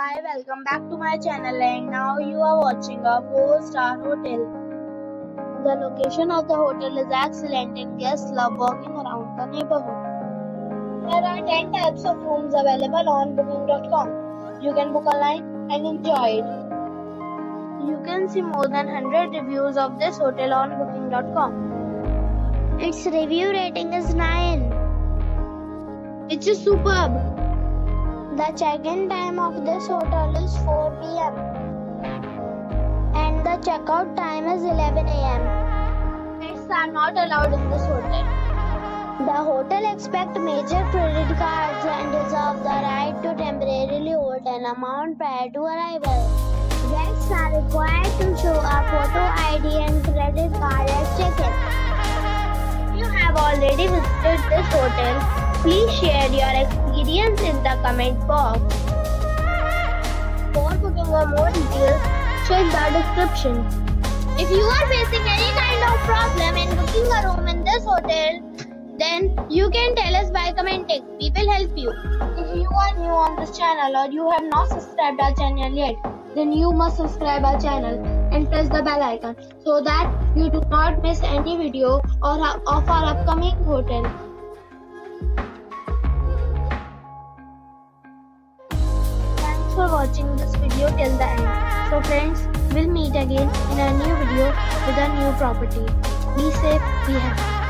Hi, welcome back to my channel, and now you are watching a 4-star hotel. The location of the hotel is excellent and guests love walking around the neighborhood. There are 10 types of rooms available on booking.com. You can book online and enjoy it. You can see more than 100 reviews of this hotel on booking.com. Its review rating is 9. It's superb. The check-in time of this hotel is 4 p.m. and the check-out time is 11 a.m. Pets are not allowed in this hotel. The hotel accepts major credit cards and reserves the right to temporarily hold an amount prior to arrival. Guests are required to show a photo ID and credit card at check-in. If you have already visited this hotel, please share your experience in the comment box. For booking or more details, check the description. If you are facing any kind of problem in booking a room in this hotel, then you can tell us by commenting. We will help you. If you are new on this channel or you have not subscribed our channel yet, then you must subscribe our channel and press the bell icon so that you do not miss any video of our upcoming hotel. Thanks for watching this video till the end. So friends, we'll meet again in a new video with a new property. Be safe, be happy.